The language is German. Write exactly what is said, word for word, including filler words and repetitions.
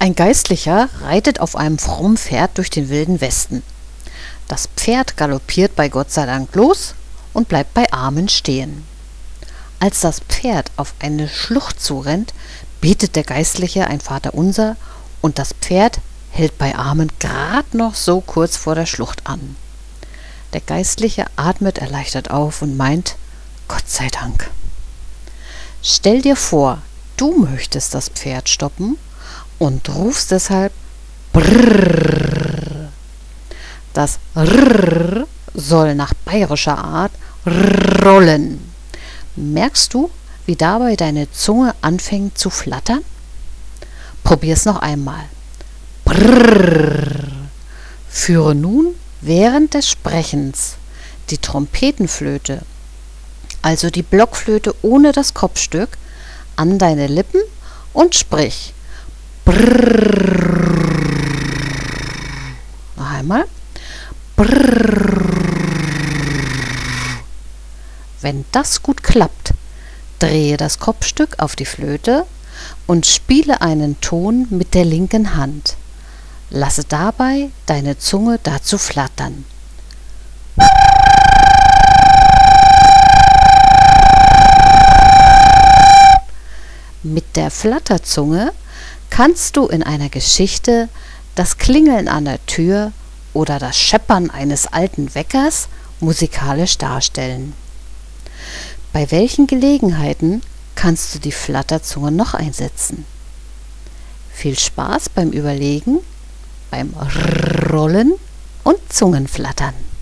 Ein Geistlicher reitet auf einem frommen Pferd durch den wilden Westen. Das Pferd galoppiert bei Gott sei Dank los und bleibt bei Amen stehen. Als das Pferd auf eine Schlucht zurennt, betet der Geistliche ein Vaterunser und das Pferd hält bei Amen grad noch so kurz vor der Schlucht an. Der Geistliche atmet erleichtert auf und meint, Gott sei Dank. Stell dir vor, du möchtest das Pferd stoppen und rufst deshalb Brrrr. Das Rrrr soll nach bayerischer Art rollen. Merkst du, wie dabei deine Zunge anfängt zu flattern? Probier's noch einmal. Brrrr. Führe nun während des Sprechens die Trompetenflöte, also die Blockflöte ohne das Kopfstück, an deine Lippen und sprich. Brrrr. Noch einmal. Brrrr. Wenn das gut klappt, drehe das Kopfstück auf die Flöte und spiele einen Ton mit der linken Hand. Lasse dabei deine Zunge dazu flattern. Mit der Flatterzunge kannst du in einer Geschichte das Klingeln an der Tür oder das Scheppern eines alten Weckers musikalisch darstellen. Bei welchen Gelegenheiten kannst du die Flatterzunge noch einsetzen? Viel Spaß beim Überlegen, beim Rollen und Zungenflattern.